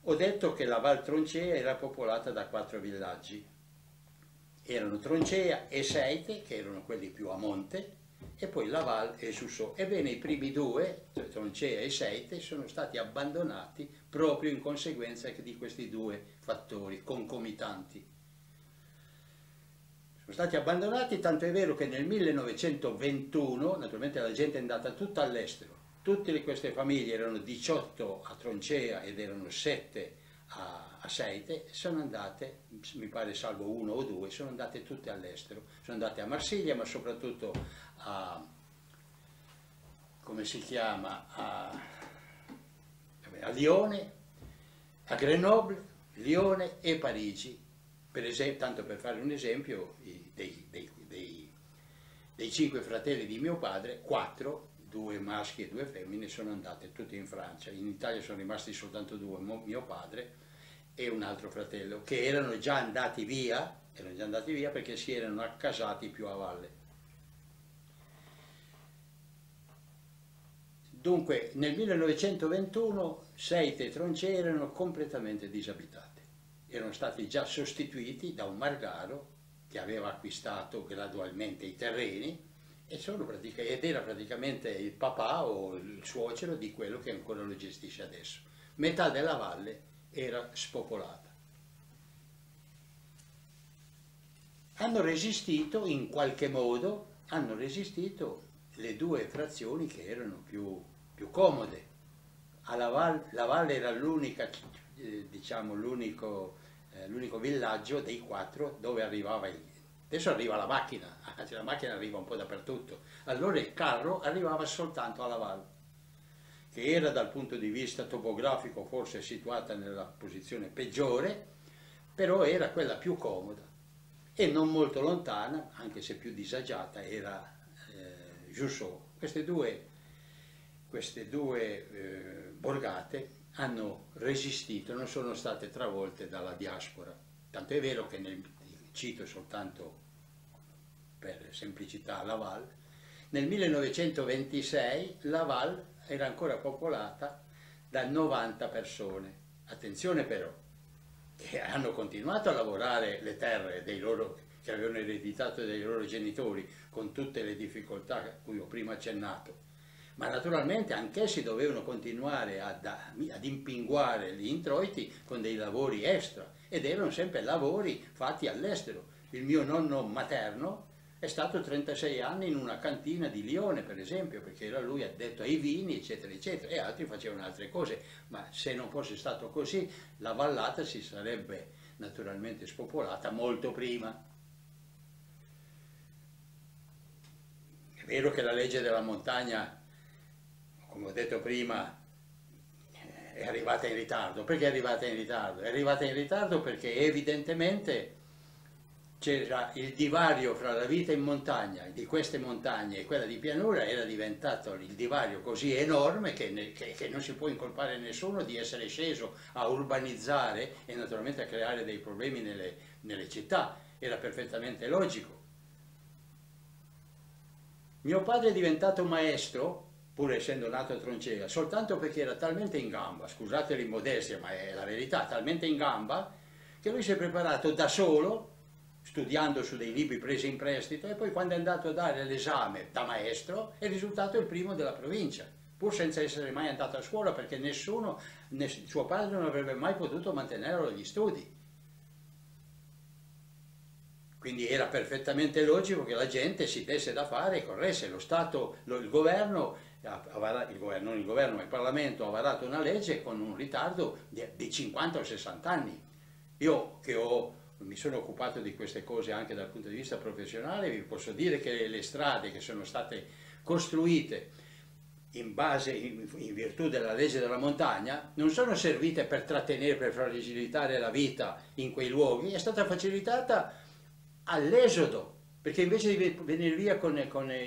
Ho detto che la Val Troncea era popolata da 4 villaggi. Erano Troncea e Seite, che erano quelli più a monte, e poi la Val e Jussò. Ebbene, i primi due, Troncea e Seite, sono stati abbandonati proprio in conseguenza di questi due fattori concomitanti. Sono stati abbandonati, tanto è vero che nel 1921, naturalmente la gente è andata tutta all'estero, tutte queste famiglie, erano 18 a Troncea ed erano 7 a Seite, sono andate, mi pare salvo uno o due, sono andate tutte all'estero, sono andate a Marsiglia, ma soprattutto a, come si chiama, a Lione, a Grenoble, Lione e Parigi. Per esempio, tanto per fare un esempio, dei 5 fratelli di mio padre, 4, 2 maschi e 2 femmine, sono andate tutte in Francia. In Italia sono rimasti soltanto 2, mio padre e un altro fratello, che erano già andati via perché si erano accasati più a valle. Dunque, nel 1921 Seite e Troncea erano completamente disabitate. Erano stati già sostituiti da un margaro che aveva acquistato gradualmente i terreni ed era praticamente il papà o il suocero di quello che ancora lo gestisce adesso. Metà della valle era spopolata. Hanno resistito in qualche modo, le due frazioni che erano più comode. La valle era l'unica, diciamo, l'unico villaggio dei 4 dove arrivava adesso arriva la macchina arriva un po' dappertutto, allora il carro arrivava soltanto alla valle, che era dal punto di vista topografico forse situata nella posizione peggiore, però era quella più comoda, e non molto lontana, anche se più disagiata, era Jussò. Queste due borgate hanno resistito, non sono state travolte dalla diaspora. Tanto è vero che cito soltanto per semplicità la Val, nel 1926 la Val era ancora popolata da 90 persone. Attenzione però, che hanno continuato a lavorare le terre che avevano ereditato dai loro genitori, con tutte le difficoltà a cui ho prima accennato, ma naturalmente anch'essi dovevano continuare ad impinguare gli introiti con dei lavori extra, ed erano sempre lavori fatti all'estero. Il mio nonno materno è stato 36 anni in una cantina di Lione, per esempio, perché era lui addetto ai vini, eccetera, eccetera, e altri facevano altre cose, ma se non fosse stato così, la vallata si sarebbe naturalmente spopolata molto prima. È vero che la legge della montagna, come ho detto prima, è arrivata in ritardo. Perché è arrivata in ritardo? È arrivata in ritardo perché evidentemente c'era il divario fra la vita in montagna, di queste montagne, e quella di pianura, era diventato il divario così enorme che non si può incolpare nessuno di essere sceso a urbanizzare e naturalmente a creare dei problemi nelle città. Era perfettamente logico. Mio padre è diventato maestro, pur essendo nato a Troncea, soltanto perché era talmente in gamba, scusate l'immodestia, ma è la verità, talmente in gamba, che lui si è preparato da solo, studiando su dei libri presi in prestito, e poi quando è andato a dare l'esame da maestro è risultato il primo della provincia, pur senza essere mai andato a scuola, perché suo padre non avrebbe mai potuto mantenerlo agli studi. Quindi era perfettamente logico che la gente si desse da fare e corresse. Lo Stato, il governo, non il governo, ma il Parlamento ha varato una legge con un ritardo di 50 o 60 anni. Io che mi sono occupato di queste cose anche dal punto di vista professionale, vi posso dire che le strade che sono state costruite in virtù della legge della montagna non sono servite per trattenere, per facilitare la vita in quei luoghi, è stata facilitata all'esodo, perché invece di venire via con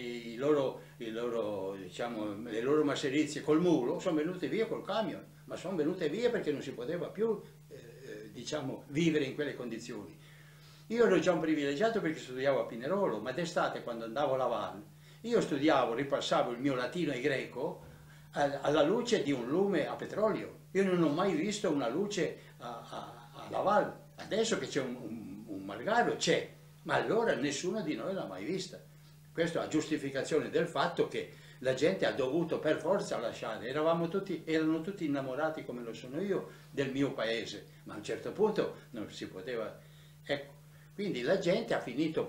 diciamo, le loro masserizie col mulo, sono venute via col camion, ma sono venute via perché non si poteva più diciamo, vivere in quelle condizioni. Io ero già un privilegiato perché studiavo a Pinerolo, ma d'estate quando andavo alla valle, io studiavo, ripassavo il mio latino e greco alla luce di un lume a petrolio. Io non ho mai visto una luce a Laval. Adesso che c'è un malgrado c'è, ma allora nessuno di noi l'ha mai vista. Questo a giustificazione del fatto che la gente ha dovuto per forza lasciare. Erano tutti innamorati, come lo sono io, del mio paese, ma a un certo punto non si poteva. Ecco, quindi la gente ha finito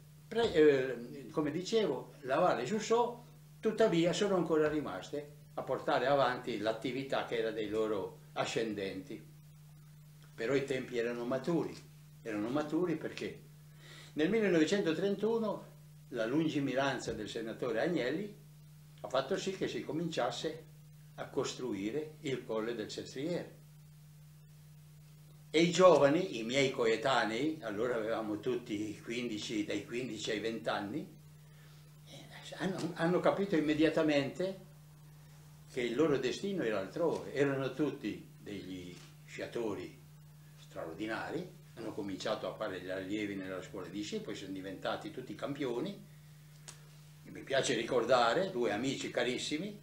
come dicevo, Laval e Jussot, tuttavia sono ancora rimaste a portare avanti l'attività che era dei loro ascendenti. Però i tempi erano maturi perché nel 1931 la lungimiranza del senatore Agnelli ha fatto sì che si cominciasse a costruire il Colle del Sestriere. E i giovani, i miei coetanei, allora avevamo tutti dai 15 ai 20 anni, hanno capito immediatamente che il loro destino era altrove. Erano tutti degli sciatori straordinari, hanno cominciato a fare gli allievi nella scuola di sci, poi sono diventati tutti campioni. E mi piace ricordare due amici carissimi,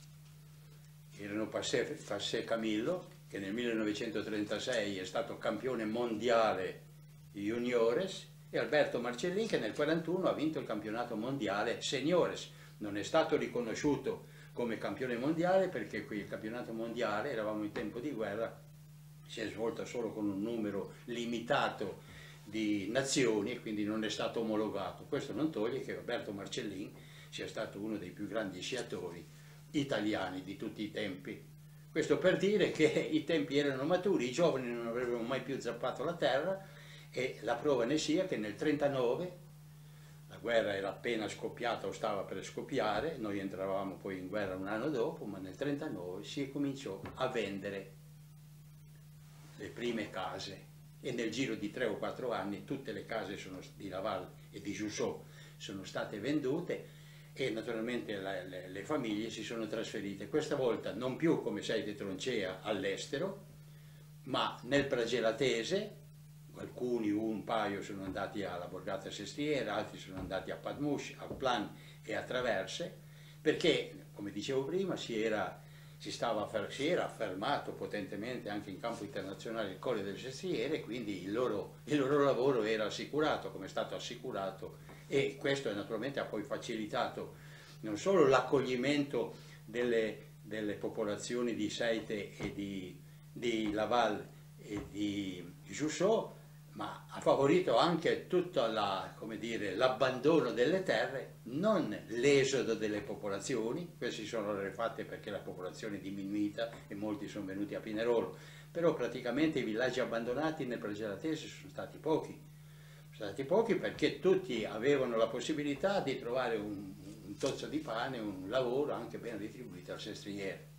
erano Passé Camillo, che nel 1936 è stato campione mondiale juniores, e Alberto Marcellin, che nel 1941 ha vinto il campionato mondiale seniores. Non è stato riconosciuto come campione mondiale perché qui il campionato mondiale, eravamo in tempo di guerra, si è svolto solo con un numero limitato di nazioni e quindi non è stato omologato. Questo non toglie che Alberto Marcellin sia stato uno dei più grandi sciatori italiani di tutti i tempi. Questo per dire che i tempi erano maturi, i giovani non avrebbero mai più zappato la terra, e la prova ne sia che nel 1939, la guerra era appena scoppiata o stava per scoppiare, noi entravamo poi in guerra un anno dopo, ma nel 1939 si cominciò a vendere le prime case, e nel giro di 3 o 4 anni tutte le case di Laval e di Jussot sono state vendute, e naturalmente le famiglie si sono trasferite, questa volta non più come Seite Troncea all'estero, ma nel Pragelatese. Alcuni, un paio, sono andati alla Borgata Sestriere, altri sono andati a Padmouche, a Plan e a Traverse, perché, come dicevo prima, si era affermato potentemente anche in campo internazionale il Colle del Sestriere, quindi il loro lavoro era assicurato, come è stato assicurato, e questo naturalmente ha poi facilitato non solo l'accoglimento delle popolazioni di Seite e di Laval e di Jussot, ma ha favorito anche tutto l'abbandono delle terre, non l'esodo delle popolazioni. Queste si sono rifatte perché la popolazione è diminuita e molti sono venuti a Pinerolo, però praticamente i villaggi abbandonati nel Pragelatese sono stati pochi perché tutti avevano la possibilità di trovare un tozzo di pane, un lavoro anche ben retribuito al sestriere.